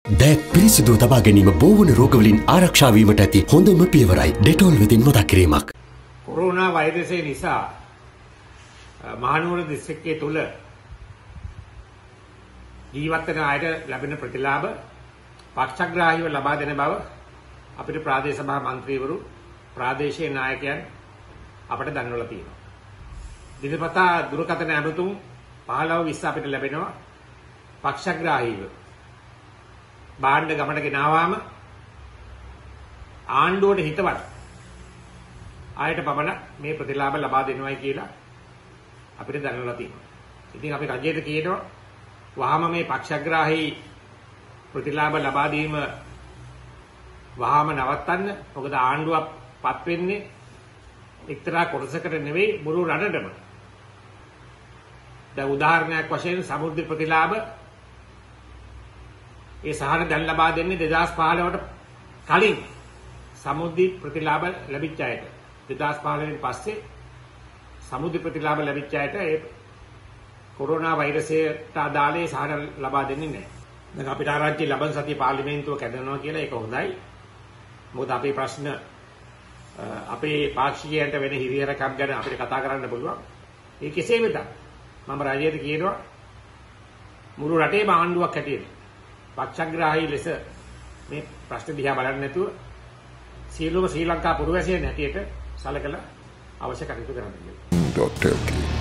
දෑත් පිරිසිදුව තබා ගැනීම බෝවන රෝගවලින් ආරක්ෂා වීමට ඇති හොඳම පියවරයි. ඩෙටෝල් වෙතින් මතක් කිරීමක්. කොරෝනා වෛරසය නිසා මහනුවර දිස්ත්‍රික්කයේ තුල ජීවත් වෙන අයට ලැබෙන ප්‍රතිලාභ පක්ෂග්‍රාහීව ලබා දෙන බව අපිට ප්‍රාදේශ සභා මන්ත්‍රීවරු ප්‍රාදේශීය නායකයන් අපට දන්වලා තියෙනවා. දිනපතා දුරකථන ඇමතුම් 15-20 අපිට ලැබෙනවා පක්ෂග්‍රාහීව. බාණ්ඩ ගමට ගෙනාවාම ආණ්ඩුවට හිතවත් ආයට පමණ මේ ප්‍රතිලාභ ලබා දෙනවයි කියලා අපිට දැනලා තියෙනවා. ඉතින් අපි රජයට කියනවා වහාම මේ පක්ෂග්‍රාහී ප්‍රතිලාභ ලබා දීම වහාම නවත්තන්න. මොකද ආණ්ඩුවක් පත් වෙන්නේ එක්තරා කොටසකට නෙවෙයි මුළු රටටම. දැන් උදාහරණයක් වශයෙන් සමෘද්ධි ප්‍රතිලාභ ඒ සහන දැන් ලබා දෙන්නේ 2015ට කලින් සමෘද්ධි ප්‍රතිලාභ ලැබිච්ච අයට. 2015 න් පස්සේ සමෘද්ධි ප්‍රතිලාභ ලැබිච්ච අයට ඒ කොරෝනා වෛරසයට අදාළ සහන ලබා දෙන්නේ නැහැ. දැන් අපිට ආරංචි ලබන සතිය පාර්ලිමේන්තුව කැදෙනවා කියලා ඒක හොඳයි. මොකද අපේ ප්‍රශ්න අපේ පාක්ෂිකයන්ට වෙන හිරිහැරකම් ගැන අපිට කතා කරන්න පුළුවන්. ඒ කෙසේ වෙතත් මම රජයට කියනවා මුළු රටේම ආණ්ඩුවක් හැටියට පක්ෂග්‍රාහී ලෙස මේ ප්‍රශ්න දිහා බලන්නේ නැතුව සියලුම ශ්‍රී ලංකා පුරවැසියන් හැටියට සලකලා අවශ්‍ය කටයුතු කරන්න. .lk